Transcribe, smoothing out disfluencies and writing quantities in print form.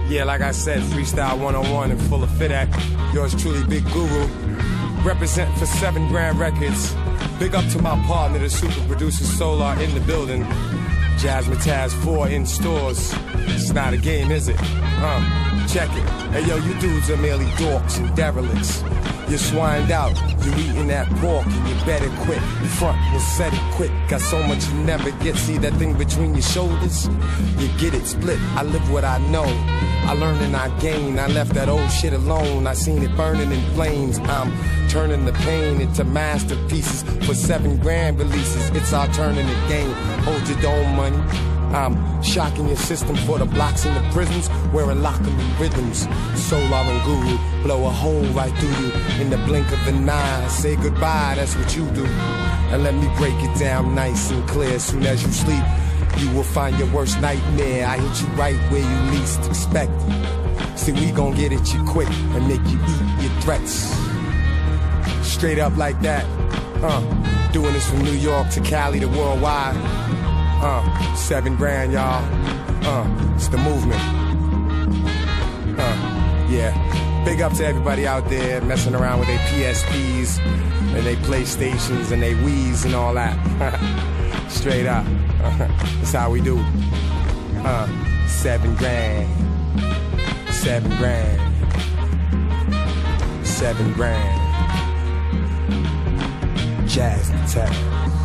Yeah, like I said, Freestyle 101 and full of fit at. Yours truly, Big Guru. Represent for 7 Grand Records. Big up to my partner, the super producer Solar in the building. Jazzmatazz 4 in stores. It's not a game, is it? Check it. Hey yo, you dudes are merely dorks and derelicts. You're swined out, you're eating that pork, and you better quit. Front will set it quick, got so much you never get. See that thing between your shoulders? You get it split, I live what I know. I learn and I gain, I left that old shit alone. I seen it burning in flames. I'm turning the pain into masterpieces for 7 Grand releases. It's our turn in the game, hold your dome money. I'm shocking your system for the blocks in the prisons, wearing locking rhythms. Solar and Guru blow a hole right through you in the blink of an eye. Say goodbye, that's what you do. And let me break it down nice and clear. As soon as you sleep, you will find your worst nightmare. I hit you right where you least expect it. See, we gon' get at you quick and make you eat your threats. Straight up like that. Doing this from New York to Cali to worldwide. 7 Grand, y'all. It's the movement. Yeah. Big up to everybody out there messing around with their PSPs and their PlayStations and their Wiis and all that. Straight up. That's how we do. 7 Grand. 7 Grand. 7 Grand. Jazzmatazz.